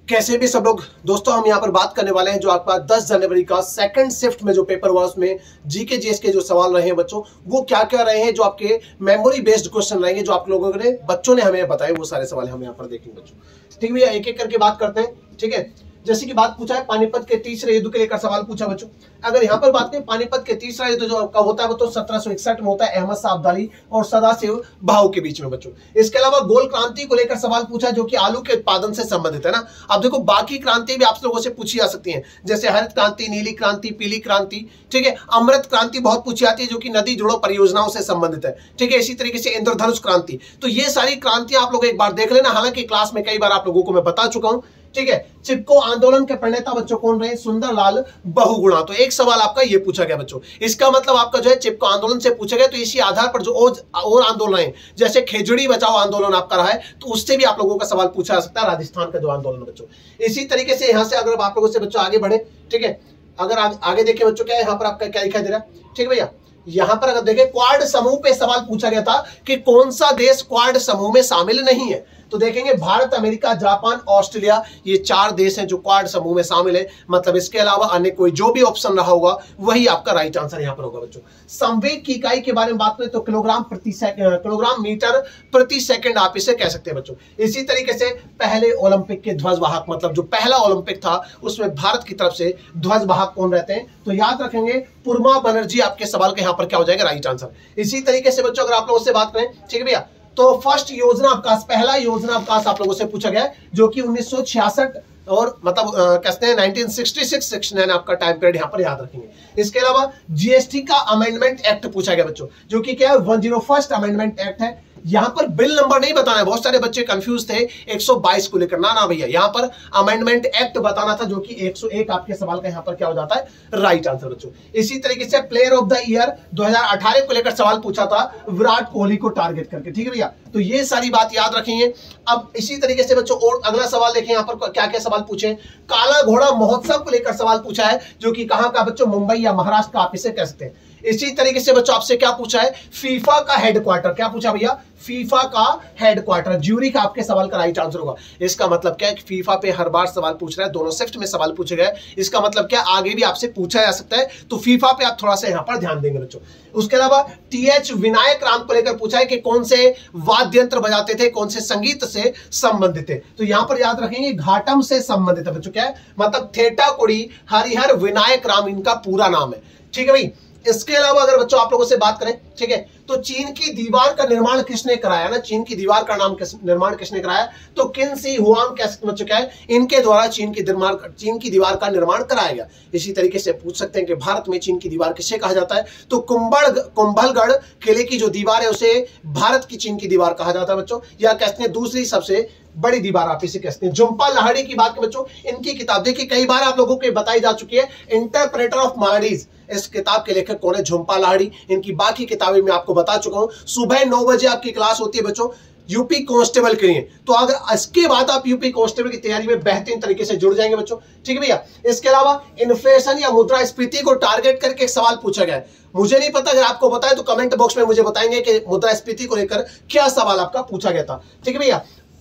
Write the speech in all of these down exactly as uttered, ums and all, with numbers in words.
कैसे भी सब लोग दोस्तों, हम यहाँ पर बात करने वाले हैं जो आपका दस जनवरी का सेकंड शिफ्ट में जो पेपर हुआ उसमें जीके जीएस के जो सवाल रहे हैं बच्चों, वो क्या क्या रहे हैं, जो आपके मेमोरी बेस्ड क्वेश्चन रहेंगे, जो आप लोगों ने बच्चों ने हमें बताए, वो सारे सवाल हम यहाँ पर देखेंगे बच्चों। ठीक भैया, एक एक करके बात करते हैं। ठीक है, जैसे कि बात पूछा है पानीपत के तीसरे युद्ध के लेकर सवाल पूछा बच्चों। अगर यहाँ पर बात करें पानीपत के तीसरा युद्ध जो आपका होता है वो तो सत्रह सौ इकसठ में होता है, अहमद शाह अब्दाली और सदाशिव भाऊ के बीच में बच्चों। इसके अलावा गोल क्रांति को लेकर सवाल पूछा जो कि आलू के उत्पादन से संबंधित है ना। अब देखो बाकी क्रांति भी आप लोगों से पूछी जा सकती है, जैसे हरित क्रांति, नीली क्रांति, पीली क्रांति। ठीक है, अमृत क्रांति बहुत पूछी जाती है जो कि नदी जोड़ो परियोजनाओं से संबंधित है। ठीक है, इसी तरीके से इंद्रधनुष क्रांति। तो ये सारी क्रांति आप लोग एक बार देख लेना, हालांकि क्लास में कई बार आप लोगों को मैं बता चुका हूं। ठीक है, चिपको आंदोलन के प्रणेता बच्चों कौन रहे? सुंदरलाल बहुगुणा। तो एक सवाल आपका ये पूछा गया बच्चों। इसका मतलब आपका जो है चिपको आंदोलन से पूछा गया, तो इसी आधार पर जो और आंदोलन है, जैसे खेजड़ी बचाओ आंदोलन आपका रहा है, तो उससे भी आप लोगों का सवाल पूछा जा सकता है, राजस्थान का जो आंदोलन है बच्चों। इसी तरीके से यहां से अगर आप लोगों से बच्चों आगे बढ़े, ठीक है, अगर आ, आगे देखें बच्चों, क्या यहाँ पर आपका क्या दिखाई दे रहा है? ठीक भैया, यहां पर अगर देखें क्वाड समूह पे सवाल पूछा गया था कि कौन सा देश क्वाड समूह में शामिल नहीं है। तो देखेंगे भारत, अमेरिका, जापान, ऑस्ट्रेलिया, ये चार देश हैं जो क्वाड समूह में शामिल है। मतलब इसके अलावा अन्य कोई जो भी ऑप्शन रहा होगा वही आपका राइट आंसर यहां पर होगा बच्चों। संवेग की इकाई के बारे में बात करें तो किलोग्राम प्रति सेकंड, किलोग्राम मीटर प्रति सेकंड आप इसे कह सकते हैं बच्चों। इसी तरीके से पहले ओलंपिक के ध्वजवाहक, मतलब जो पहला ओलंपिक था उसमें भारत की तरफ से ध्वजवाहक कौन रहते हैं? तो याद रखेंगे पुरमा बनर्जी आपके सवाल का यहाँ पर क्या हो जाएगा? Right answer. इसी तरीके से बच्चों अगर आप लोगों से बात करें, ठीक है भैया, तो फर्स्ट योजना अवकाश, पहला योजना अवकाश आप लोगों से पूछा गया जो कि उन्नीस सौ छियासठ और मतलब कहते हैं उन्नीस सौ छियासठ उनहत्तर आपका टाइम पीरियड यहाँ पर याद रखेंगे। इसके अलावा जीएसटी का अमेंडमेंट एक्ट पूछा गया बच्चों, जो कि क्या है? One zero first amendment act है। यहां पर बिल नंबर नहीं बताना है, बहुत सारे बच्चे कंफ्यूज थे एक सौ बाईस को लेकर। ना ना भैया, यहां पर अमेंडमेंट एक्ट बताना था, जो कि एक सौ एक आपके सवाल का यहां पर क्या हो जाता है? राइट आंसर बच्चों। इसी तरीके से प्लेयर ऑफ द ईयर दो हज़ार अठारह को लेकर सवाल पूछा था विराट कोहली को टारगेट करके। ठीक है भैया, तो ये सारी बात याद रखेंगे। अब इसी तरीके से बच्चों और अगला सवाल देखें, यहां पर क्या क्या सवाल पूछे। काला घोड़ा महोत्सव को लेकर सवाल पूछा है, जो कि कहां का बच्चों? मुंबई या महाराष्ट्र का आप इसे कह सकते हैं। इसी तरीके से बच्चों आपसे क्या पूछा है? फीफा का हेडक्वार्टर, क्या पूछा भैया? फीफा का हेडक्वार्टर ज्यूरिख आपके सवाल का राइट आंसर होगा। इसका मतलब क्या है? फीफा पे हर बार सवाल पूछ रहा है, दोनों शिफ्ट में सवाल पूछे गए। इसका मतलब क्या, आगे भी आपसे पूछा जा सकता है, तो फीफा पे आप थोड़ा सा यहां पर ध्यान देंगे बच्चों। उसके अलावा टीएच विनायक राम को लेकर पूछा है कि कौन से वाद्य यंत्र बजाते थे, कौन से संगीत से संबंधित थे। तो यहां पर याद रखेंगे घाटम से संबंधित है बच्चों। क्या है? मतलब थेटाकुड़ी हरिहर विनायक राम इनका पूरा नाम है। ठीक है भाई। इसके अलावा अगर बच्चों आप लोगों से बात करें, ठीक है, तो चीन की दीवार का निर्माण किसने कराया ना? चीन की दीवार का नाम किस निर्माण किसने कराया? तो किन सी हुआंग कह सकते हैं, इनके द्वारा चीन की निर्माण चीन की दीवार का निर्माण कराया गया। इसी तरीके से पूछ सकते हैं कि भारत में चीन की दीवार किसे कहा जाता है? तो कुंभल कुंभलगढ़ किले की जो दीवार है उसे भारत की चीन की दीवार कहा जाता है बच्चों, या कहते हैं दूसरी सबसे बड़ी दीवार आप इसे कहते हैं। झुंपा लाहिड़ी की बात करें बच्चों, इनकी किताब देखिए कई बार आप लोगों को बताई जा चुकी है, इंटरप्रेटर ऑफ मालडीज। इस किताब के लेखक कौन है? झुंपा लाहिड़ी। इनकी बाकी किताबें मैं आपको बता चुका हूं। सुबह नौ बजे आपकी क्लास होती है बच्चों यूपी कांस्टेबल के लिए, तो अगर इसके बाद आप यूपी कांस्टेबल की तैयारी में बेहतरीन तरीके से जुड़ जाएंगे बच्चों। ठीक है भैया। इसके अलावा इन्फ्लेशन या मुद्रास्फीति को टारगेट करके एक सवाल पूछा गया है। मुझे नहीं पता, अगर आपको बताए तो कमेंट बॉक्स में मुझे बताएंगे कि मुद्रास्फीति को लेकर क्या सवाल आपका पूछा गया था। ठीक है भैया।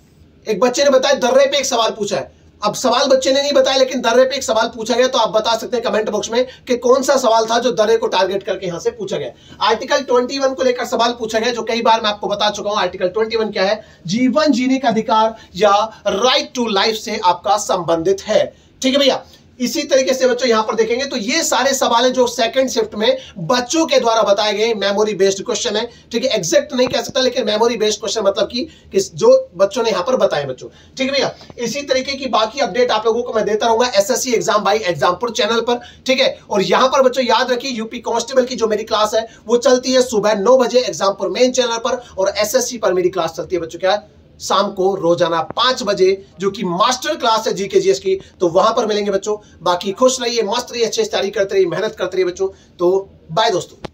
एक बच्चे ने बताया दर्रे पे एक सवाल पूछा है। अब सवाल बच्चे ने नहीं बताया, लेकिन दर्रे पे एक सवाल पूछा गया, तो आप बता सकते हैं कमेंट बॉक्स में कि कौन सा सवाल था जो दर्रे को टारगेट करके यहां से पूछा गया। आर्टिकल इक्कीस को लेकर सवाल पूछा गया, जो कई बार मैं आपको बता चुका हूं। आर्टिकल इक्कीस क्या है? जीवन जीने का अधिकार या राइट टू लाइफ से आपका संबंधित है। ठीक है भैया। इसी तरीके से बच्चों यहां पर देखेंगे तो ये सारे सवाल हैं जो सेकंड शिफ्ट में बच्चों के द्वारा बताए गए मेमोरी बेस्ड क्वेश्चन है। ठीक है, एग्जैक्ट नहीं कह सकता, लेकिन मेमोरी बेस्ड क्वेश्चन मतलब कि, कि जो बच्चों ने यहां पर बताए बच्चों। ठीक है भैया। इसी तरीके की बाकी अपडेट आप लोगों को मैं देता रहूंगा SSC exam by Exampur channel पर। ठीक है, और यहां पर बच्चों याद रखिए यूपी कांस्टेबल की जो मेरी क्लास है वो चलती है सुबह नौ बजे एग्जामपुर मेन चैनल पर, और एसएससी पर मेरी क्लास चलती है बच्चों क्या है? शाम को रोजाना पांच बजे, जो कि मास्टर क्लास है जीके जीएस की, तो वहां पर मिलेंगे बच्चों। बाकी खुश रहिए, मस्त रहिए, अच्छे से तैयारी करते रहिए, मेहनत करते रहिए बच्चों। तो बाय दोस्तों।